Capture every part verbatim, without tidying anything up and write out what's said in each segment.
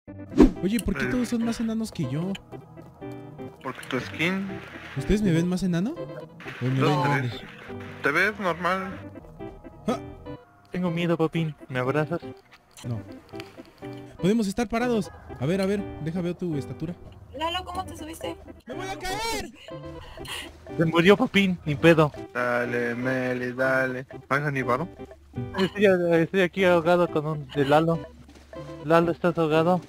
Oye, ¿por qué todos son más enanos que yo? Porque tu skin... ¿Ustedes me ven más enano? ¿O me ven No, te grande? ves, te ves normal. Ah, Tengo miedo, Popín. ¿Me abrazas? no. Podemos estar parados. A ver, a ver, deja ver tu estatura. Lalo, ¿cómo te subiste? ¡Me voy a caer! Se murió, Popín. Ni pedo. Dale, Meli, dale. ¿Vas ni varo? Estoy, estoy aquí ahogado con un de Lalo. Lalo, ¿estás ahogado?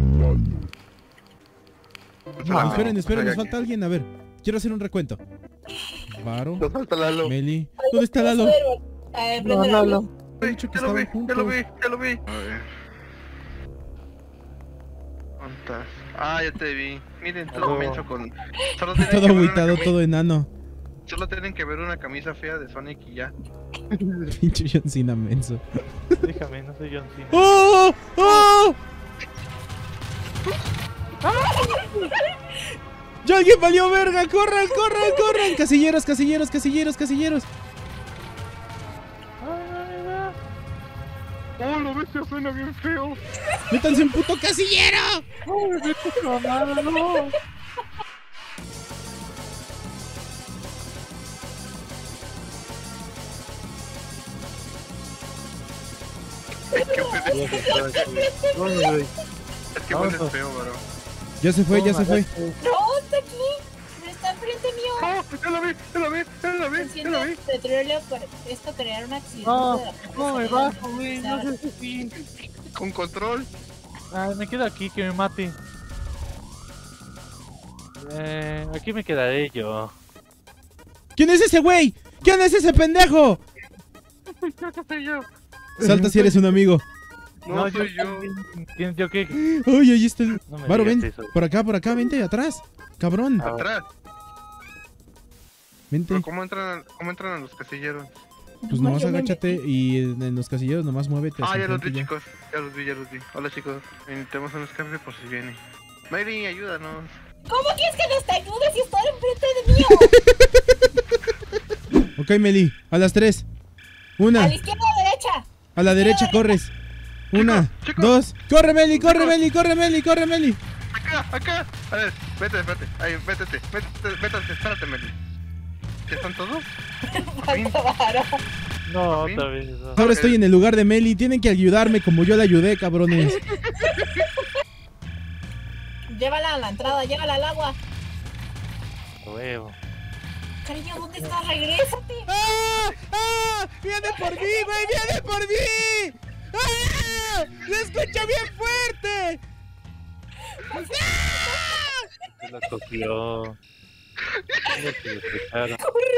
No, esperen, esperen, nos falta alguien. A ver, quiero hacer un recuento. Varo, Nos falta Lalo. Meli. ¿Dónde está Lalo? Eh, No, prende la luz. Lalo. He dicho que Ya lo vi, estaban ya lo juntos. vi, ya lo vi. A ver. ¿Dónde estás? Ah, ya te vi. Miren, todo Aló. menso con... Solo tienen, Todo que ver una agüitado, cami- todo enano. Solo tienen que ver una camisa fea de Sonic y ya. Pinche John Cena menso. Déjame, no soy John Cena. ¡Oh! ¡Oh! ¡Ya alguien valió verga! ¡Corran, corran, corran! Casilleros, casilleros, casilleros, casilleros. Oh, lo ves, ya suena bien feo. ¡Métanse un puto casillero! Qué pedo. ¿Dónde, güey? Es que huele feo, bro. Ya se fue, ya se fue. No, está aquí. Está enfrente mío. Oh, ya lo vi, ya lo vi, ya lo vi, ya Enciende lo vi. petróleo por esto crear un accidente. No, de la no me carretera. bajo, güey. No sé si sí. Con control. Ah, me quedo aquí, que me mate. Eh, aquí me quedaré yo. ¿Quién es ese güey? ¿Quién es ese pendejo? ¿Qué sé yo? Salta si eres un amigo. No, soy yo. también. ¿Quién- ¿Yo qué? Uy, ahí está el... No me Varo, digas ven. eso. Por acá, por acá, vente, atrás. Cabrón. Ah, Atrás. Vente. Pero ¿cómo entran, cómo entran a los casilleros? Pues nomás agáchate y en en los casilleros nomás muévete. Ah, hacia ya los vi, enfrente y chicos. Ya los vi, ya los vi. Hola, chicos. Eh, Tenemos un escape por si viene. Mary, ayúdanos. ¿Cómo quieres que nos te ayude si estoy enfrente de mí? Ok, Meli, a las tres. Una, A la izquierda o a la derecha. a la derecha corres. Una, chicos. dos. ¡Corre, Meli, corre, Chicos. Meli, corre, Meli, corre, Meli! Acá, acá. A ver, vete, vete. Ahí, vétete. Vétete, vétate, espérate, Mary. ¿Ya están todos? Falta varo. No, ¿Por fin? otra vez. no. Ahora estoy en el lugar de Meli. Tienen que ayudarme como yo la ayudé, cabrones. Llévala a la entrada, llévala al agua. Huevo. Cariño, ¿dónde estás? Regrésate. ¡Ah! ¡Ah! ¡Viene por mí, güey! ¡Viene por mí! ¡Ah! ¡Se escucha bien fuerte! Se lo cogió. Mira que lo escucharon.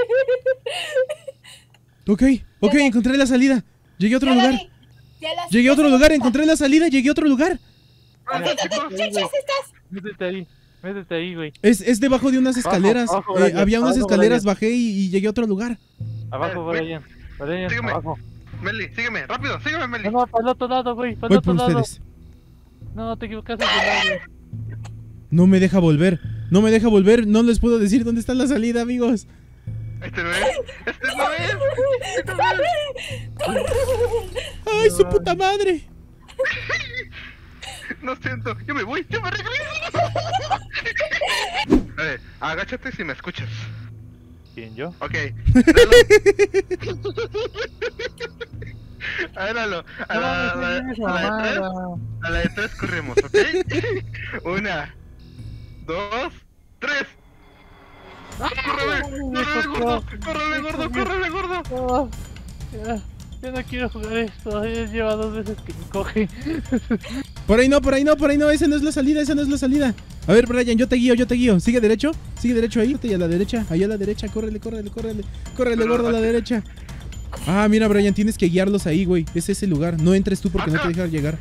Ok, ok, encontré la salida. Llegué a otro Ya la lugar. vi. Ya la- Llegué a otro ya lugar, se- encontré la salida, llegué a otro lugar. Vamos, ¿Dónde chicos. te chichas estás? Métete ahí. Métete ahí, güey. Es, es debajo de unas escaleras. abajo, Eh, Brian, había unas abajo, escaleras, Brian. bajé y, y llegué a otro lugar. Abajo, Eh, Brian. Brian, sígueme. abajo. Meli, sígueme, rápido, sígueme, Meli. No, no, para el otro lado, güey. Para Voy el otro por lado. ustedes. No, te equivocaste de lado. No me deja volver. No me deja volver. No les puedo decir dónde está la salida, amigos. Este no es. Este no es. Este no es. ¡Ay, su puta madre! Lo siento, yo me voy, yo me regreso. A ver, agáchate si me escuchas. ¿Quién, yo? Ok. Lalo. A ver, Lalo. A la, a la, a la de tres. A la de tres corremos, ¿ok? Una, dos, tres. ¡Córrele! ¡Córrele, gordo! ¡Córrele, gordo! ¡Córrele, gordo! No, ya, ya no quiero jugar esto. Ya lleva dos veces que me coge. Por ahí no, por ahí no, por ahí no. Esa no es la salida, esa no es la salida. A ver, Brian, yo te guío, yo te guío. Sigue derecho, sigue derecho ahí. Y a la derecha, ahí a la derecha. Córrele, córrele, córrele. Córrele, Pero, gordo, a la aquí- derecha. Ah, mira, Brian, tienes que guiarlos ahí, güey. Es ese lugar. No entres tú porque no te Acá. dejan llegar.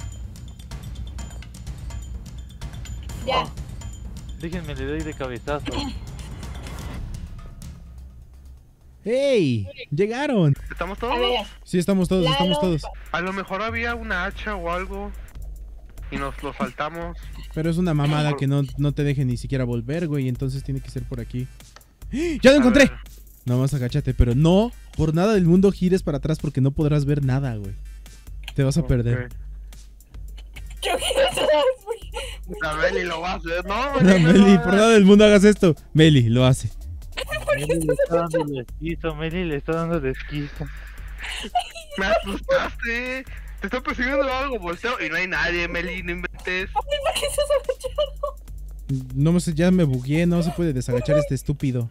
Ya. Déjenme, le doy de cabezazo. ¡Ey! ¡Llegaron! ¿Estamos A todos? ver, Sí, estamos todos, estamos Lalo. todos. A lo mejor había una hacha o algo y nos lo saltamos. Pero es una mamada que no, no te deje ni siquiera volver, güey. Entonces tiene que ser por aquí. ¡Ya lo A encontré! ver, Nada más agáchate, pero no por nada del mundo gires para atrás porque no podrás ver nada, güey. Te vas a perder. ok. yo quiero La Meli lo va a hacer, ¿no? No, Meli, por nada del mundo hagas esto. Meli, lo hace. Meli le está dando desquizo, Meli le está dando desquizo. Me asustaste. Te estoy persiguiendo algo, volteo y no hay nadie, Meli, no inventes. ¿Por qué estás agachado? No me sé, ya me bugueé, no se puede desagachar este estúpido.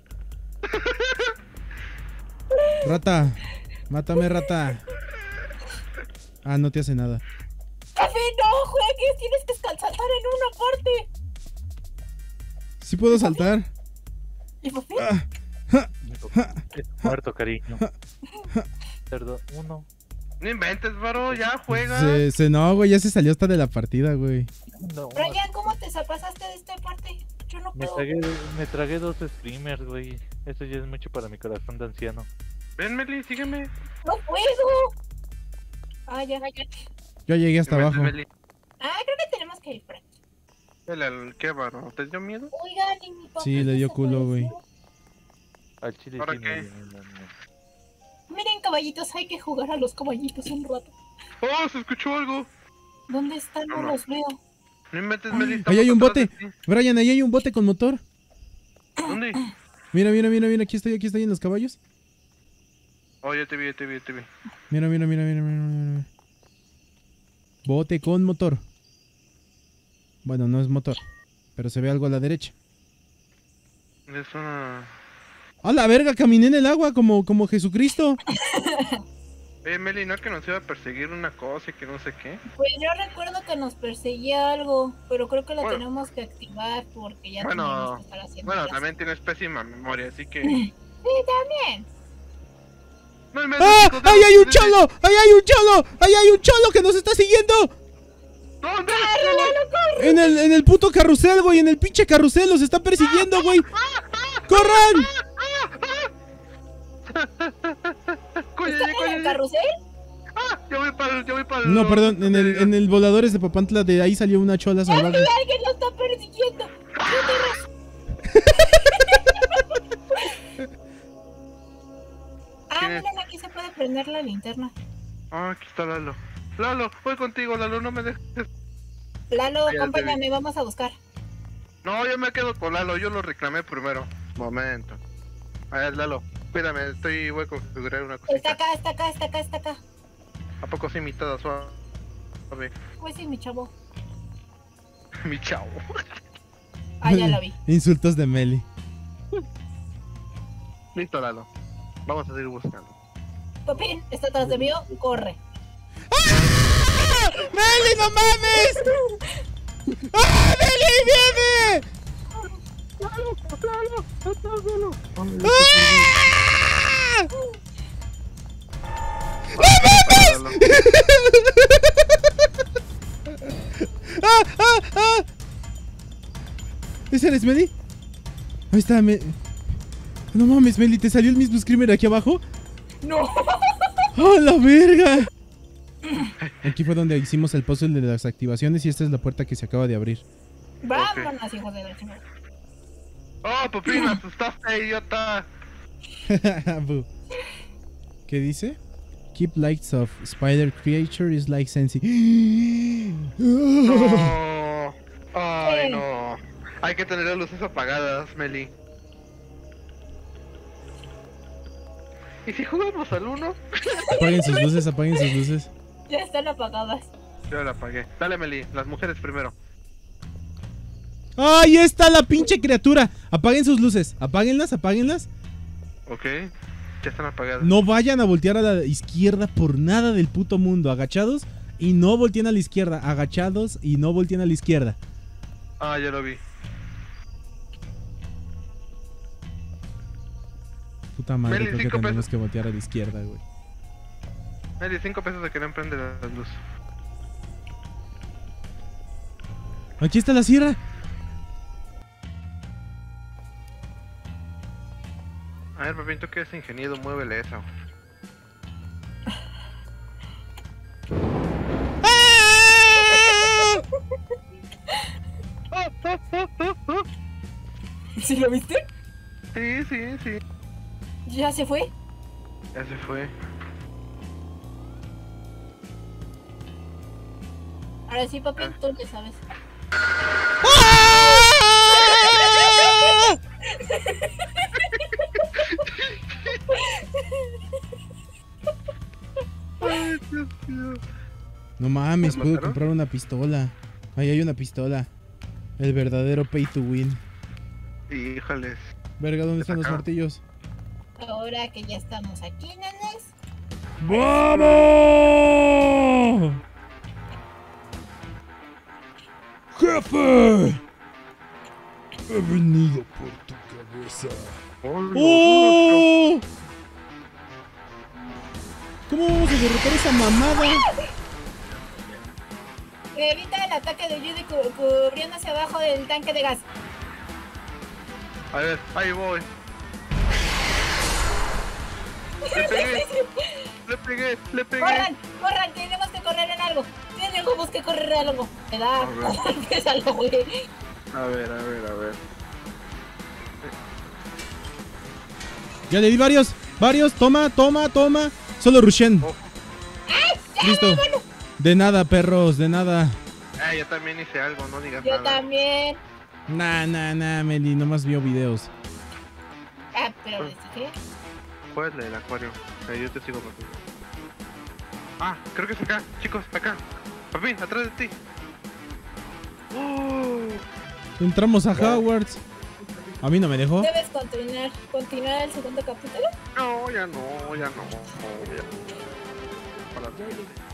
Rata, mátame, rata. Ah, no te hace nada. Papi, no juegues, tienes que saltar en una parte. Sí puedo saltar. ¿Y papi? Ah, Es muerto, cariño. Perdón, uno. No inventes, bro, ya juega. se, se no, güey, ya se salió hasta de la partida, güey. No, Brian, ¿cómo te pasaste de esta parte? Yo no me puedo. tragué, me tragué dos screamers, güey. Eso ya es mucho para mi corazón de anciano. Ven, Meli, sígueme. No puedo. Ah, ya, ya. Yo llegué hasta No abajo. inventes, Meli. Ah, creo que tenemos que ir por aquí. El, el, ¿Qué, bro? ¿Te dio miedo? Oigan, y mi papá Sí, le dio culo, güey. desapareció. Al chile ¿Ahora sí, qué? no, no, no. Miren, caballitos, hay que jugar a los caballitos un rato. ¡Oh, se escuchó algo! ¿Dónde están? No No, no. los veo. No inventes, Meli. Ahí estamos hay un atrás bote. de ti. Brian, ahí hay un bote con motor. ¿Dónde? Mira, mira, mira, mira, aquí estoy, aquí estoy en los caballos. Oh, ya te vi, ya te vi, ya te vi. Mira, mira, mira, mira, mira, mira. Bote con motor. Bueno, no es motor, pero se ve algo a la derecha. Es una... ¡A la verga! Caminé en el agua como, como Jesucristo. Oye, Meli, ¿no que nos iba a perseguir una cosa y que no sé qué? Pues yo recuerdo que nos perseguía algo, pero creo que la Bueno. tenemos que activar porque ya Bueno, tenemos que estar haciendo Bueno, las- también tienes pésima memoria, así que... Sí, también. No inventes, ¡Ah! hijos de- ¡Ahí hay un cholo! ¡Ahí hay un cholo! ¡Ahí hay un cholo que nos está siguiendo! ¿Dónde? En el, en el puto carrusel, güey. En el pinche carrusel los está persiguiendo, güey. ¡Corran! Coño, ¿Están ya, en coño, el ya. carrusel? Ah, yo voy para el... Yo voy para el... No, perdón. En el, en el voladores de Papantla, de ahí salió una chola salvaje. ¡Alguien, alguien lo está persiguiendo! Ah, ¿Quién es? miren, aquí se puede prender la linterna. Ah, aquí está Lalo. Lalo, voy contigo, Lalo, no me dejes. Lalo, Ya te acompáñame, vamos a buscar. No, yo me quedo con Lalo, yo lo reclamé primero. Momento. A ver, Lalo, cuídame, estoy, voy a configurar una Está cosita. acá, está acá, está acá, está acá. ¿A poco sí imitada suave? Pues sí, mi chavo. Mi chavo. Ah, ya lo vi. Insultos de Meli. Listo, Lalo. Vamos a seguir buscando. Popín, está atrás de mí, corre. ¡Ah! ¡Meli, no mames! ¡Ah, Meli, viene! ¡Ah! Lalo. ¡Ah, ah, ah! ¿Ese eres Meli? Ahí está, me... No mames, Meli, ¿te salió el mismo screamer aquí abajo? No. ¡Oh, la verga! Aquí fue donde hicimos el puzzle de las activaciones y esta es la puerta que se acaba de abrir. Vámonos, hijos de la chingada. Oh, Popín, me asustaste, idiota. Bu. ¿Qué dice? Keep lights off. Spider creature is like sensing. No. Ay, ¿Qué? no. Hay que tener las luces apagadas, Meli. ¿Y si jugamos al uno? Apaguen sus luces, apaguen sus luces. Ya están apagadas. Yo la apagué. Dale, Meli, las mujeres primero. ¡Ahí está la pinche criatura! Apaguen sus luces, apáguenlas, apáguenlas. Ok. Ya están apagadas. No vayan a voltear a la izquierda por nada del puto mundo. Agachados y no volteen a la izquierda. Agachados y no volteen a la izquierda. Ah, ya lo vi. Puta madre, Meli, creo que cinco tenemos pesos. que voltear a la izquierda, güey. Meli, cinco pesos de que no prende las luces. Aquí está la sierra. A ver, Pepín, tú que eres ingeniero, muévele eso. ¿Sí lo viste? Sí, sí, sí. ¿Ya se fue? Ya se fue. Ahora sí, papi, tú le sabes. Ay, Dios mío. No mames, ¿Te puedo mataron? comprar una pistola. Ahí hay una pistola. El verdadero pay to win. Híjoles. Verga, ¿dónde están los Acá. martillos? Ahora que ya estamos aquí, nenes. ¡Vamos! ¡Jefe! He venido por tu cabeza. ¡Oh! ¿Cómo vamos a derrotar esa mamada? Evita el ataque de Judy cu- cubriendo hacia abajo del tanque de gas. A ver, ahí voy. Le pegué, le pegué, le pegué. ¡Corran! ¡Corran! Tenemos que correr en algo. Tenemos que correr en algo. Me da A ver. que es algo, güey. A ver, a ver, a ver. Ya le di varios, varios. Toma, toma, toma. Solo Rushen. Oh. Listo. De nada, perros, de nada. Ah, yo también hice algo, no digas Yo nada. también. Nah, nah, nah, Meli, nomás vio videos. Ah, pero les dije. ¿Cuál es la del acuario? Eh, yo te sigo, papi. Ah, creo que es acá, chicos, acá. Papi, atrás de ti. Oh, Entramos a Hogwarts. A mí no me dejó. Debes continuar. Continuar el segundo capítulo. no, ya no, ya no. no, ya no. Para